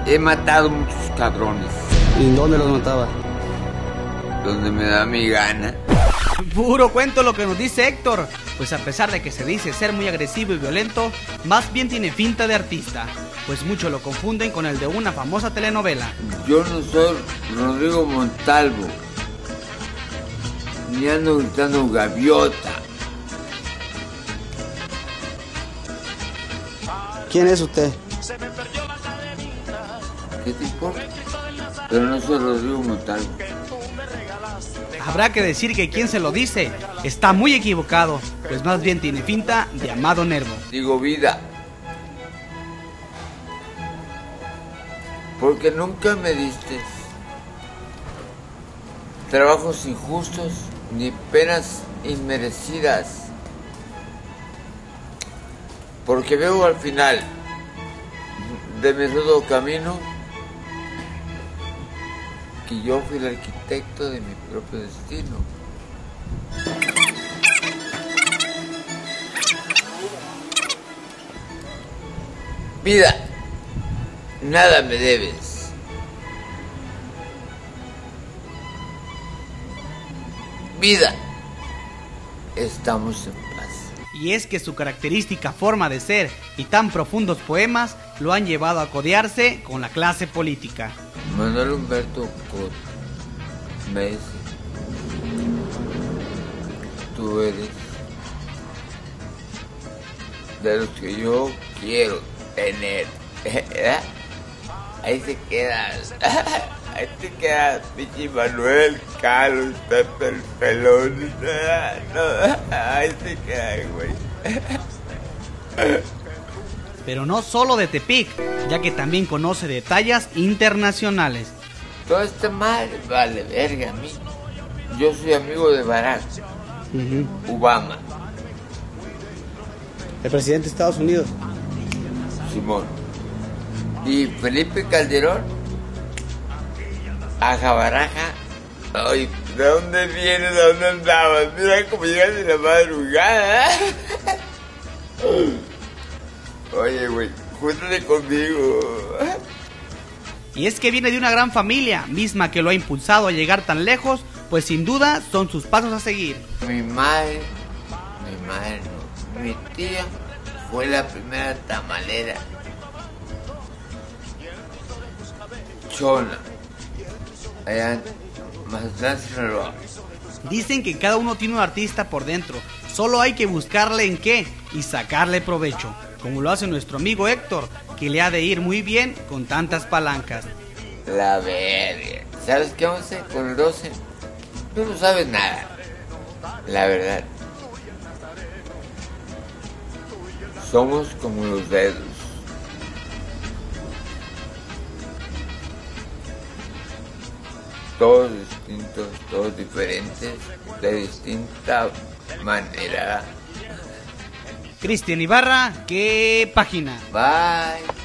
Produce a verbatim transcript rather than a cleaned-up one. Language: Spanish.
he matado muchos cabrones. ¿Y dónde los mataba? Donde me da mi gana. Puro cuento lo que nos dice Héctor, pues a pesar de que se dice ser muy agresivo y violento, más bien tiene finta de artista, pues muchos lo confunden con el de una famosa telenovela. Yo no soy Rodrigo Montalvo, ni ando gritando gaviota. ¿Quién es usted? ¿Qué te importa? Pero no soy Rodrigo Montalvo. Habrá que decir que quien se lo dice está muy equivocado, pues más bien tiene finta de Amado Nervo. Digo vida, porque nunca me diste trabajos injustos ni penas inmerecidas, porque veo al final de mi rudo camino que yo fui el arquitecto de mi propio destino. Vida, nada me debes. Vida, estamos en paz. Y es que su característica forma de ser y tan profundos poemas lo han llevado a codearse con la clase política. Manuel Humberto Cot, Messi, tú eres de los que yo quiero tener. ¿Eh? Ahí se queda, ahí se queda Pichi Manuel, Carlos, Pepe el Pelón. No, ahí se queda, güey. Pero no solo de Tepic, ya que también conoce de tallas internacionales. Todo está mal, vale, verga, a mí. Yo soy amigo de Barack uh-huh. Obama. El presidente de Estados Unidos. Simón. Y Felipe Calderón. Aja Baraja. Ay, ¿de dónde vienes? ¿De dónde andabas? Mira cómo llegas de la madrugada. Oye, güey, júntate conmigo. Y es que viene de una gran familia, misma que lo ha impulsado a llegar tan lejos, pues sin duda son sus pasos a seguir. Mi madre, mi madre no, mi tía fue la primera tamalera. Chona, allá en Mazatlán, Sinaloa. Dicen que cada uno tiene un artista por dentro, solo hay que buscarle en qué y sacarle provecho, como lo hace nuestro amigo Héctor, que le ha de ir muy bien con tantas palancas. La verga. ¿Sabes qué vamos a hacer con el doce? Tú no sabes nada, la verdad. Somos como los dedos. Todos distintos, todos diferentes, de distinta manera. Cristian Ibarra, ¿qué página? Bye.